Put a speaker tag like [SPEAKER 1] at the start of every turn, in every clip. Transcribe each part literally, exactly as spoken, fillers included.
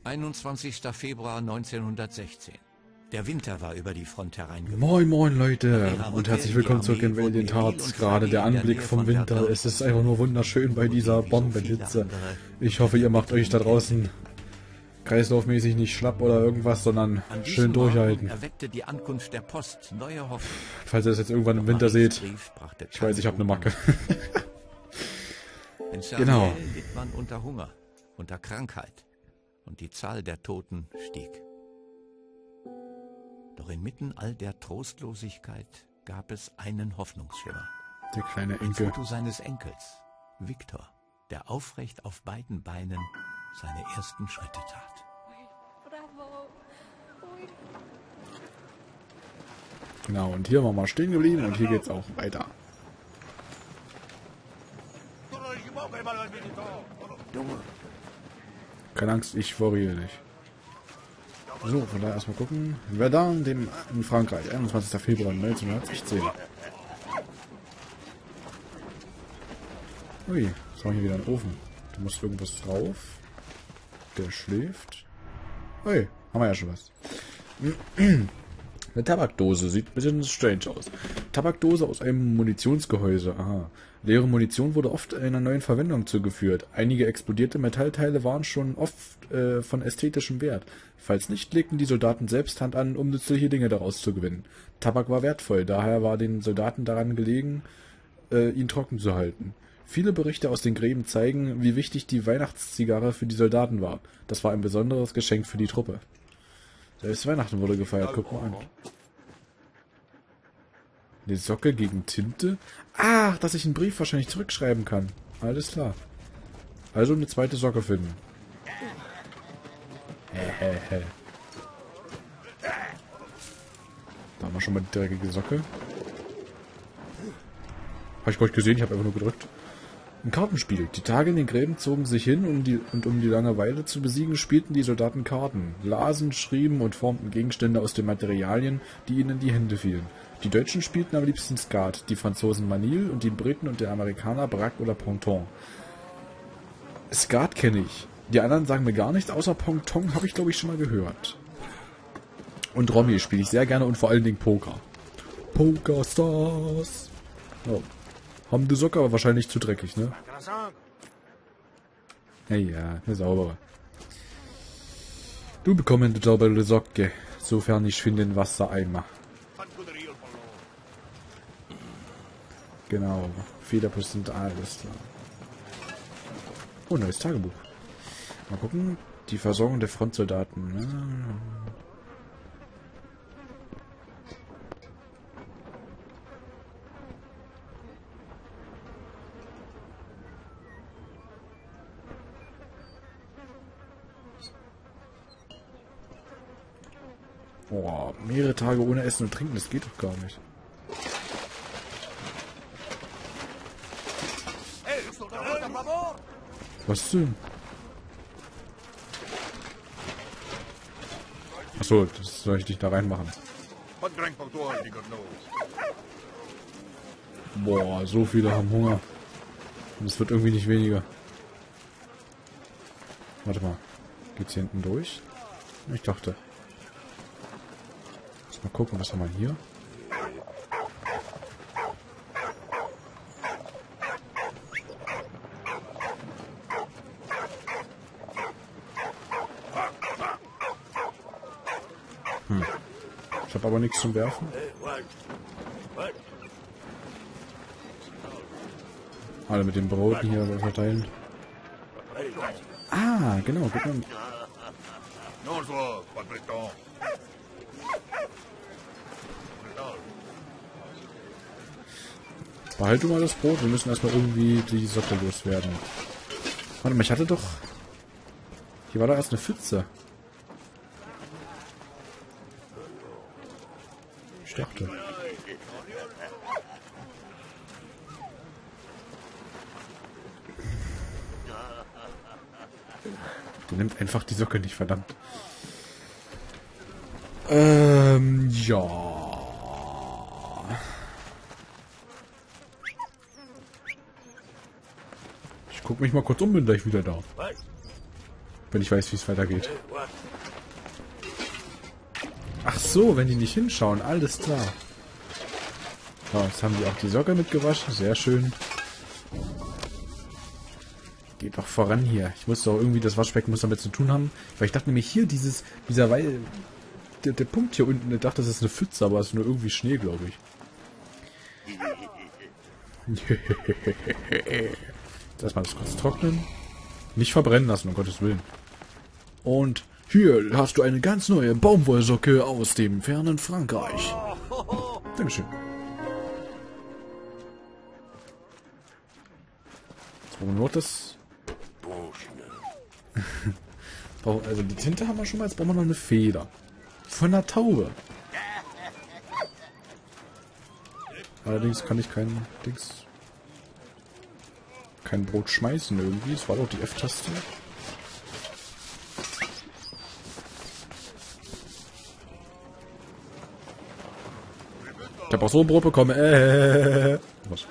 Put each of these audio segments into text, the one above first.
[SPEAKER 1] einundzwanzigster Februar neunzehnhundertsechzehn. Der Winter war über die Front hereingebrochen.
[SPEAKER 2] Moin moin Leute und herzlich willkommen zurück in Valiant Hearts. Gerade der Anblick vom Winter, es ist einfach nur wunderschön bei dieser Bombenhitze. Ich hoffe, ihr macht euch da draußen kreislaufmäßig nicht schlapp oder irgendwas, sondern schön durchhalten.
[SPEAKER 1] Erweckte die Ankunft der Post neue Hoffnung.
[SPEAKER 2] Falls ihr das jetzt irgendwann im Winter seht, ich weiß, ich habe eine Macke. Genau.
[SPEAKER 1] Litt man unter Hunger, unter Krankheit und die Zahl der Toten stieg. Doch inmitten all der Trostlosigkeit gab es einen Hoffnungsschimmer.
[SPEAKER 2] Der kleine
[SPEAKER 1] Ein
[SPEAKER 2] Enkel.
[SPEAKER 1] Foto seines Enkels, Viktor, der aufrecht auf beiden Beinen seine ersten Schritte tat.
[SPEAKER 2] Genau, und hier waren wir stehen geblieben und hier geht's auch weiter. Keine Angst, ich worriere dich. So, von daher erstmal gucken. Verdun, dem in Frankreich, einundzwanzigster Februar neunzehnhundertsechzehn. Ui, jetzt haben wir hier wieder einen Ofen. Da muss irgendwas drauf. Der schläft. Ui, haben wir ja schon was. Eine Tabakdose. Sieht ein bisschen strange aus. Tabakdose aus einem Munitionsgehäuse. Aha. Leere Munition wurde oft einer neuen Verwendung zugeführt. Einige explodierte Metallteile waren schon oft äh, von ästhetischem Wert. Falls nicht, legten die Soldaten selbst Hand an, um nützliche Dinge daraus zu gewinnen. Tabak war wertvoll, daher war den Soldaten daran gelegen, äh, ihn trocken zu halten. Viele Berichte aus den Gräben zeigen, wie wichtig die Weihnachtszigarre für die Soldaten war. Das war ein besonderes Geschenk für die Truppe. Selbst Weihnachten wurde gefeiert, guck mal an. Eine Socke gegen Tinte? Ach, dass ich einen Brief wahrscheinlich zurückschreiben kann. Alles klar. Also eine zweite Socke finden. Hehehe. Da haben wir schon mal die dreckige Socke. Habe ich gar nicht gesehen, ich habe einfach nur gedrückt. Ein Kartenspiel. Die Tage in den Gräben zogen sich hin um die, und um die Langeweile zu besiegen, spielten die Soldaten Karten, lasen, schrieben und formten Gegenstände aus den Materialien, die ihnen in die Hände fielen. Die Deutschen spielten am liebsten Skat, die Franzosen Manille und die Briten und der Amerikaner Braque oder Ponton. Skat kenne ich. Die anderen sagen mir gar nichts, außer Ponton habe ich glaube ich schon mal gehört. Und Romy spiele ich sehr gerne und vor allen Dingen Poker. Poker Stars. Oh. Haben die Socke, aber wahrscheinlich zu dreckig, ne? Hey, ja, eine saubere. Du bekommst eine saubere Socke, sofern ich finde den Wassereimer. Genau, Federprozent, alles klar. Oh, neues Tagebuch. Mal gucken, die Versorgung der Frontsoldaten. Ne? Boah, mehrere Tage ohne Essen und Trinken, das geht doch gar nicht. Was denn? Achso, das soll ich dich da reinmachen. Boah, so viele haben Hunger. Und es wird irgendwie nicht weniger. Warte mal. Geht's hier hinten durch? Ich dachte. Mal gucken, was haben wir hier? Hm. Ich habe aber nichts zum Werfen. Alle mit den Broten hier verteilen. Ah, genau. Gib mal. Behalte mal das Brot, wir müssen erstmal irgendwie die Socke loswerden. Warte mal, ich hatte doch... Hier war doch erst eine Pfütze. Ich dachte. Der nimmt einfach die Socke nicht, verdammt. Ähm, ja... Ich guck mich mal kurz um, bin gleich wieder da. Wenn ich weiß, wie es weitergeht. Ach so, wenn die nicht hinschauen. Alles klar. So, jetzt haben die auch die Socke mitgewaschen. Sehr schön. Geht doch voran hier. Ich muss doch irgendwie, das Waschbecken muss damit zu tun haben. Weil ich dachte nämlich hier, dieses, dieser Weil, der, der Punkt hier unten, ich dachte, das ist eine Pfütze, aber es ist nur irgendwie Schnee, glaube ich. Erstmal das kurz trocknen. Nicht verbrennen lassen, um Gottes Willen. Und hier hast du eine ganz neue Baumwollsocke aus dem fernen Frankreich. Dankeschön. Jetzt brauchen wir nur das... Also die Tinte haben wir schon mal, jetzt brauchen wir noch eine Feder. Von einer Taube. Allerdings kann ich kein Dings... kein Brot schmeißen irgendwie. Das war doch die F-Taste. Ich hab auch so ein Brot bekommen. Äh, was?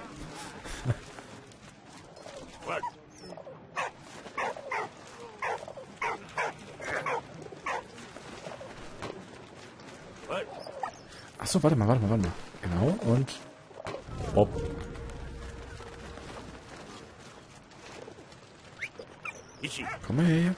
[SPEAKER 2] Achso, warte mal, warte mal, warte mal. Genau, und... Bob. Komm mal her.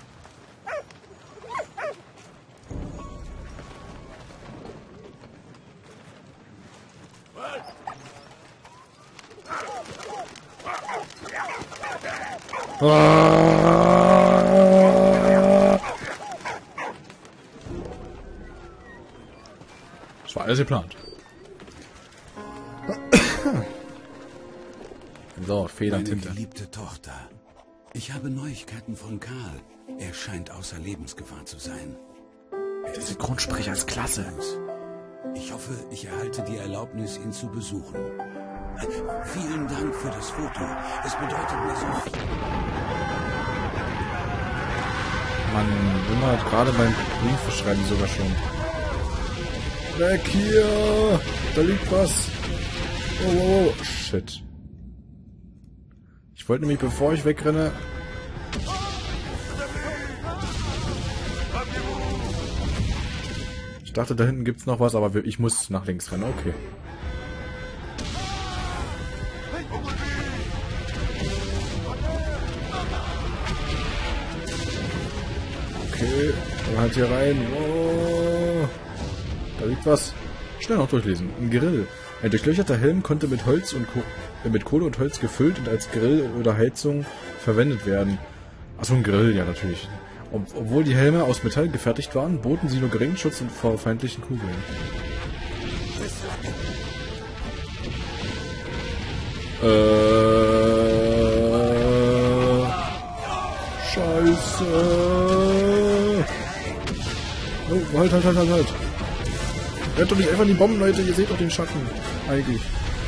[SPEAKER 2] Das war alles geplant. So, Federtinte.
[SPEAKER 1] Meine geliebte Tochter. Ich habe Neuigkeiten von Karl. Er scheint außer Lebensgefahr zu sein.
[SPEAKER 2] Der Synchronsprecher ist klasse.
[SPEAKER 1] Ich hoffe, ich erhalte die Erlaubnis, ihn zu besuchen. Vielen Dank für das Foto. Es bedeutet mir so viel.
[SPEAKER 2] Man immer gerade beim Briefe schreiben sogar schon. Weg hier! Da liegt was! Oh, oh, oh. Shit. Ich wollte nämlich, bevor ich wegrenne... Ich dachte, da hinten gibt's noch was, aber ich muss nach links rennen. Okay. Okay, dann halt hier rein. Oh, da liegt was. Schnell noch durchlesen. Ein Grill. Ein durchlöcherter Helm konnte mit Holz und Ko äh, mit Kohle und Holz gefüllt und als Grill oder Heizung verwendet werden. Achso, ein Grill, ja natürlich. Ob obwohl die Helme aus Metall gefertigt waren, boten sie nur geringen Schutz vor feindlichen Kugeln. Äh... Scheiße... Oh, halt, halt, halt, halt, halt. Rennt doch nicht einfach in die Bomben, Leute. Ihr seht doch den Schatten. Eigentlich.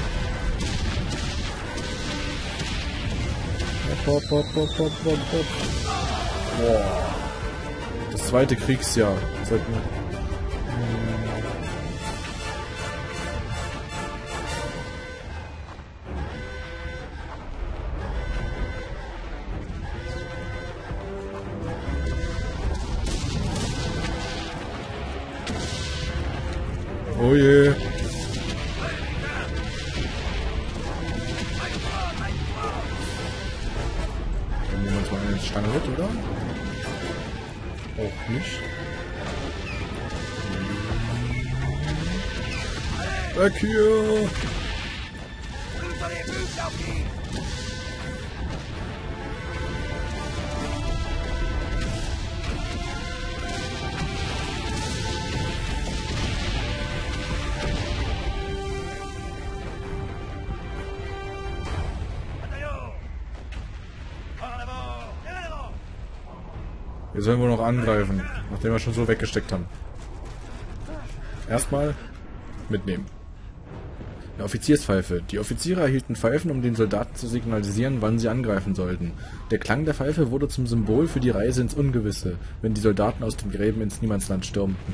[SPEAKER 2] Hopp, hopp, hopp, hopp, hopp, hopp. Boah. Das zweite Kriegsjahr. Seit mir. Oh je. Dann nehmen wir uns mal eine Stange mit, oder? Auch nicht. Weg hier! Jetzt sollen wir noch angreifen, nachdem wir schon so weggesteckt haben. Erstmal mitnehmen. Eine Offizierspfeife. Die Offiziere erhielten Pfeifen, um den Soldaten zu signalisieren, wann sie angreifen sollten. Der Klang der Pfeife wurde zum Symbol für die Reise ins Ungewisse, wenn die Soldaten aus den Gräben ins Niemandsland stürmten.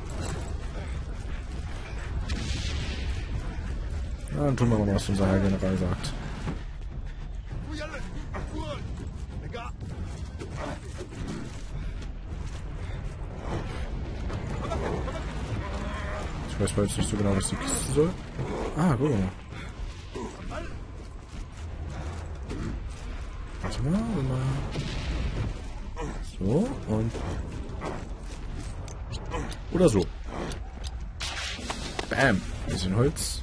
[SPEAKER 2] Na, dann tun wir mal, was unser Herr General sagt. Ich weiß mal jetzt nicht so genau, was die Kiste soll. Ah, guck mal. Warte mal, warte mal. So, und... Oder so. Bam. Bisschen Holz.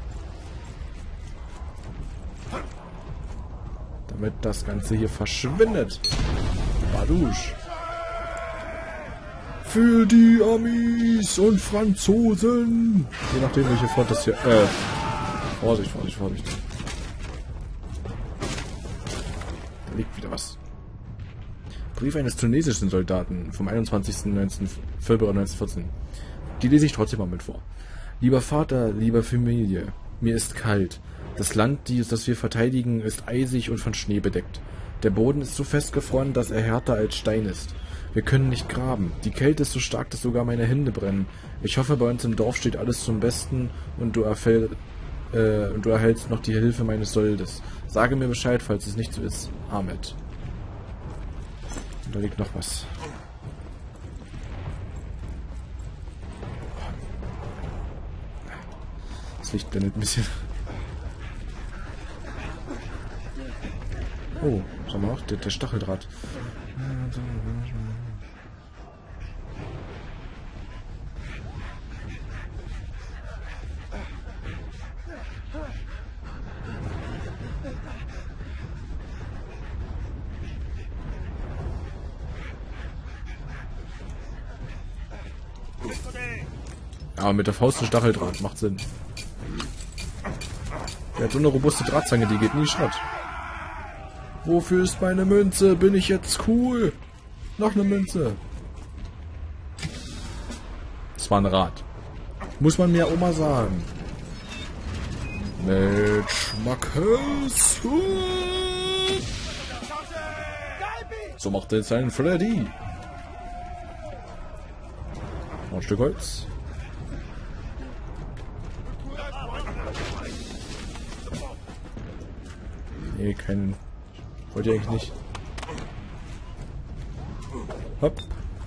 [SPEAKER 2] Damit das Ganze hier verschwindet. Badusch. Für die Amis und Franzosen. Je nachdem, welche Front das hier... Äh, Vorsicht, Vorsicht, Vorsicht. Da liegt wieder was. Brief eines tunesischen Soldaten vom einundzwanzigsten Februar neunzehnhundertvierzehn. Die lese ich trotzdem mal mit vor. Lieber Vater, lieber Familie, mir ist kalt. Das Land, das wir verteidigen, ist eisig und von Schnee bedeckt. Der Boden ist so festgefroren, dass er härter als Stein ist. Wir können nicht graben. Die Kälte ist so stark, dass sogar meine Hände brennen. Ich hoffe, bei uns im Dorf steht alles zum Besten und du, erfäll, äh, und du erhältst noch die Hilfe meines Soldes. Sage mir Bescheid, falls es nicht so ist. Ahmed. Und da liegt noch was. Das Licht blendet ein bisschen. Oh, was haben wir noch? Der, der Stacheldraht. Aber mit der Faust ein Stacheldraht macht Sinn. Der hat so eine robuste Drahtzange, die geht nie Schrott. Wofür ist meine Münze? Bin ich jetzt cool? Noch eine Münze. Das war ein Rad. Muss man mir auch mal sagen. Mit Schmackes. So macht er jetzt einen Freddy. Noch ein Stück Holz. Nee, keinen. Wollte ich eigentlich nicht. Hopp.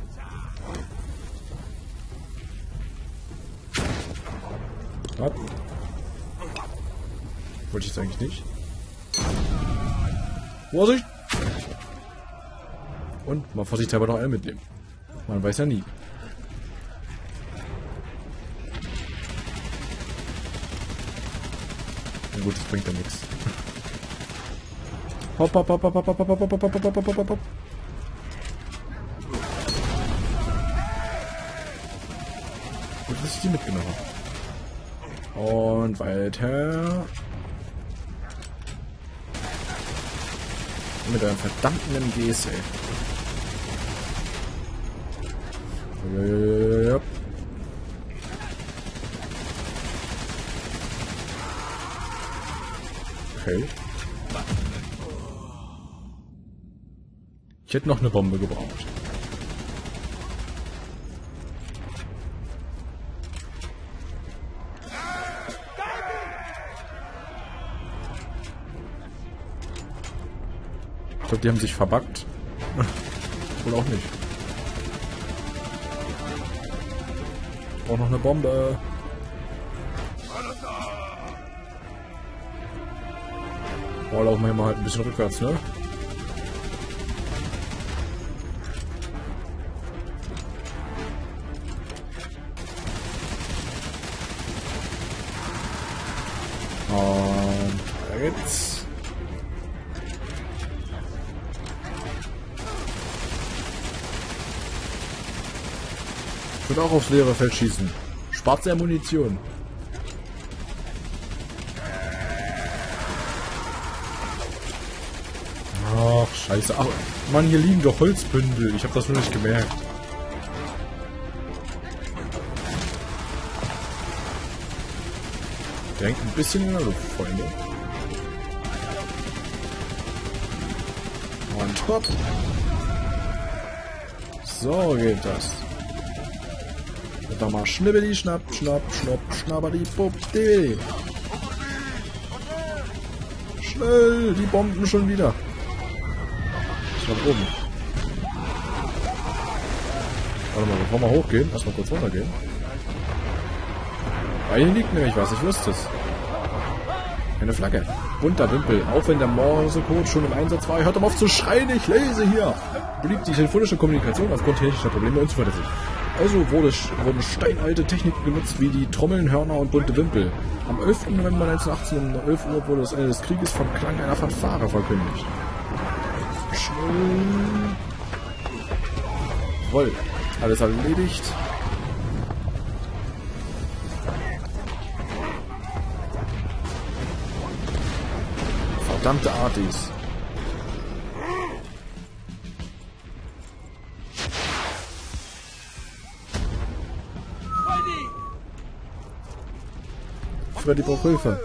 [SPEAKER 2] Hopp. Wollte ich jetzt eigentlich nicht. Vorsicht! Und mal vorsichtshalber noch einen mitnehmen. Man weiß ja nie. Na gut, das bringt ja nichts. Hopp, hopp, hopp, hopp, hopp, hopp, hopp, hopp, hopp, hopp, hopp, hopp, hopp. Gut, dass ich die mitgenommen habe. Und weiter. Mit einem verdammten M Gs, ey. Yep. Okay. Ich hätte noch eine Bombe gebraucht. Ich glaube, die haben sich verbuggt. Wohl auch nicht. Ich brauche noch eine Bombe. Oh, laufen wir mal halt ein bisschen rückwärts, ne? Und da geht's. Ich würde auch aufs leere Feld schießen. Spart sehr Munition. Ach, scheiße. Ach, Mann, hier liegen doch Holzbündel. Ich habe das nur nicht gemerkt. Der hängt ein bisschen in der Luft, Freunde. Und hopp. So geht das. Und dann mal schnibbeli, schnapp, schnapp, schnapp, schnabbeli, buppdi. Schnell, die Bomben schon wieder. Ist nach oben. Warte mal, bevor wir hochgehen, erstmal kurz runtergehen. Ah, hier liegt nämlich was, ich wusste es. Eine Flagge. Bunter Wimpel. Auch wenn der Morsecode schon im Einsatz war, hört doch auf zu schreien, ich lese hier. Blieb die telefonische Kommunikation aufgrund technischer Probleme unzuverlässig. Also wurde, wurden steinalte Techniken genutzt, wie die Trommeln, Hörner und bunte Wimpel. Am elften November neunzehnhundertachtzehn um elf Uhr wurde das Ende des Krieges vom Klang einer Fanfare verkündigt. Schnell. Jawohl. Alles erledigt. Verdammte Artis. Freddy braucht Hilfe.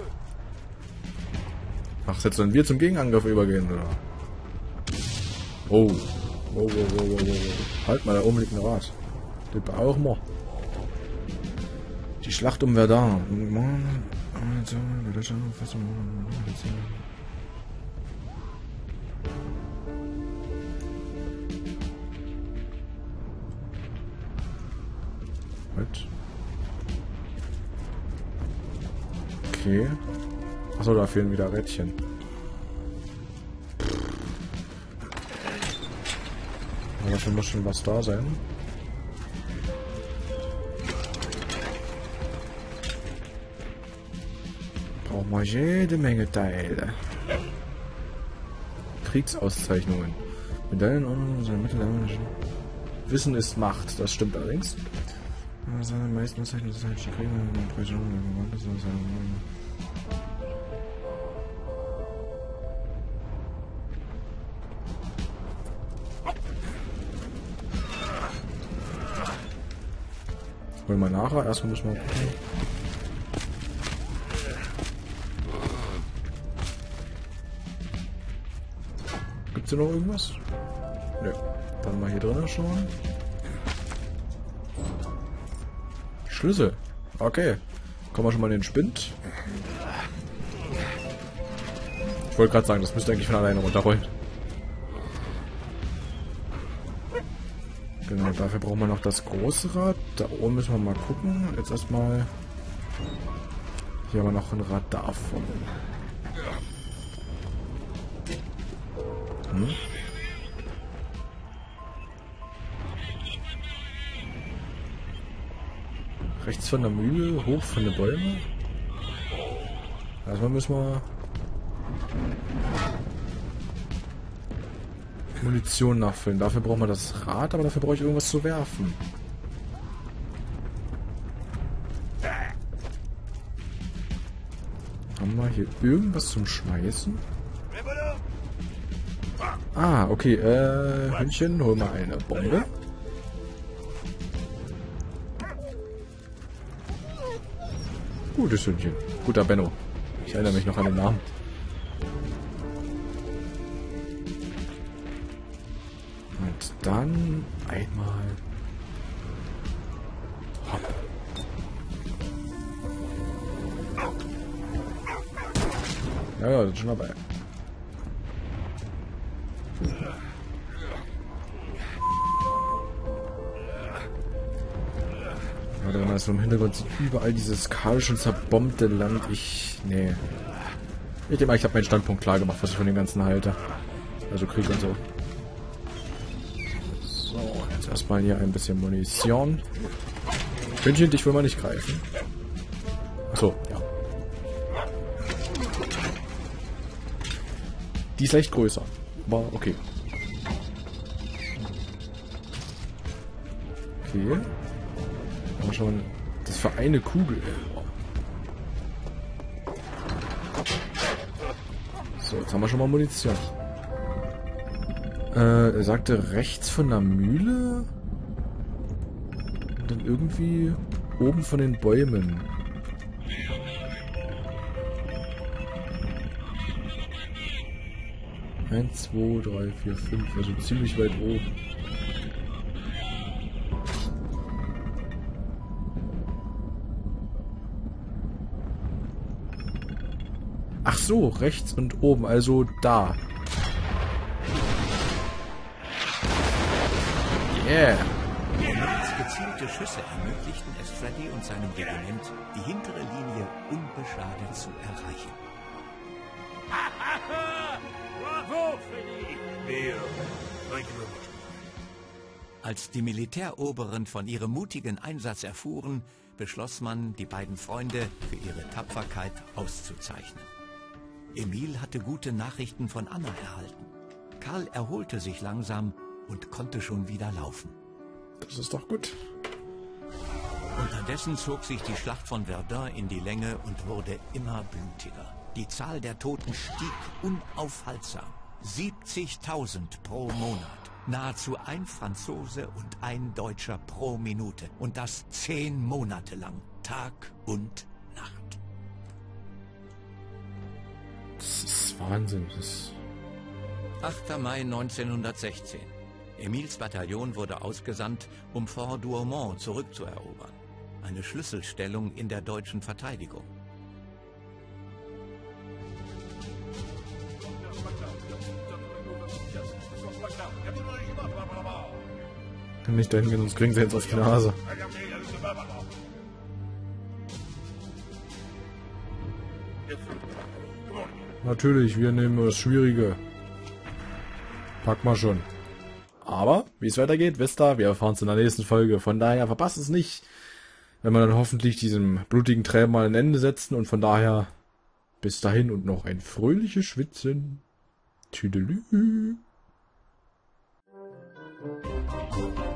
[SPEAKER 2] Ach, jetzt sollen wir zum Gegenangriff übergehen, oder? Oh. Wow, wow, wow, wow, wow. Halt mal, da oben liegt ein Rad. Den brauchen wir. Die Schlacht um Verdun. Halt. Okay. Achso, da fehlen wieder Rädchen. Aber dafür muss schon was da sein. Brauchen wir jede Menge Teile. Kriegsauszeichnungen. Medaillen und seine Mittel. Wissen ist Macht, das stimmt allerdings. Seine meisten Auszeichnungen sind halt die Kriege und Wollen wir nachher? Erstmal müssen wir gucken. Gibt's hier noch irgendwas? Ne. Dann mal hier drinnen schauen. Schlüssel. Okay. Kommen wir schon mal in den Spind. Ich wollte gerade sagen, das müsste eigentlich von alleine runterrollen. Genau, dafür brauchen wir noch das große Rad. Da oben müssen wir mal gucken. Jetzt erstmal. Hier haben wir noch ein Rad davon. Hm? Rechts von der Mühle, hoch von den Bäumen. Erstmal müssen wir Munition nachfüllen. Dafür brauchen wir das Rad, aber dafür brauche ich irgendwas zu werfen. Haben wir hier irgendwas zum Schmeißen? Ah, okay. Äh, Hündchen, hol mal eine Bombe. Gutes Hündchen. Guter Benno. Ich erinnere mich noch an den Namen. Und dann einmal hopp. Ja, ja, sind schon dabei. Warte, wenn man das so im Hintergrund sieht, überall dieses kahl schon zerbombte Land. Ich, nee. Ich denke mal, ich habe meinen Standpunkt klar gemacht, was ich von dem Ganzen halte. Also Krieg und so. So, jetzt erstmal hier ein bisschen Munition. Hündchen, dich will man nicht greifen. Achso, ja. Die ist leicht größer. Aber okay. Okay. Haben wir schon das für eine Kugel. So, jetzt haben wir schon mal Munition. Äh, er sagte rechts von der Mühle. Und dann irgendwie oben von den Bäumen. Eins, zwei, drei, vier, fünf. Also ziemlich weit oben. Ach so, rechts und oben, also da. Yeah.
[SPEAKER 3] Gezielte Schüsse ermöglichten es Freddy und seinem Regiment, die hintere Linie unbeschadet zu erreichen.
[SPEAKER 4] Bravo, Freddy! Leo, thank you very much.
[SPEAKER 3] Als die Militäroberen von ihrem mutigen Einsatz erfuhren, beschloss man, die beiden Freunde für ihre Tapferkeit auszuzeichnen. Emil hatte gute Nachrichten von Anna erhalten. Karl erholte sich langsam und konnte schon wieder laufen.
[SPEAKER 2] Das ist doch gut.
[SPEAKER 3] Unterdessen zog sich die Schlacht von Verdun in die Länge und wurde immer blutiger. Die Zahl der Toten stieg unaufhaltsam. siebzigtausend pro Monat. Nahezu ein Franzose und ein Deutscher pro Minute. Und das zehn Monate lang. Tag und Nacht.
[SPEAKER 2] Das ist Wahnsinn. Das ist
[SPEAKER 3] achter Mai neunzehnhundertsechzehn. Emils Bataillon wurde ausgesandt, um Fort Douaumont zurückzuerobern. Eine Schlüsselstellung in der deutschen Verteidigung.
[SPEAKER 2] kann nicht dahin gehen, sonst kriegen sie jetzt auf die Nase. Natürlich, wir nehmen das Schwierige. Pack mal schon. Aber, wie es weitergeht, wisst ihr, wir erfahren es in der nächsten Folge. Von daher verpasst es nicht, wenn wir dann hoffentlich diesem blutigen Tränen mal ein Ende setzen. Und von daher, bis dahin und noch ein fröhliches Schwitzen. Tüdelü.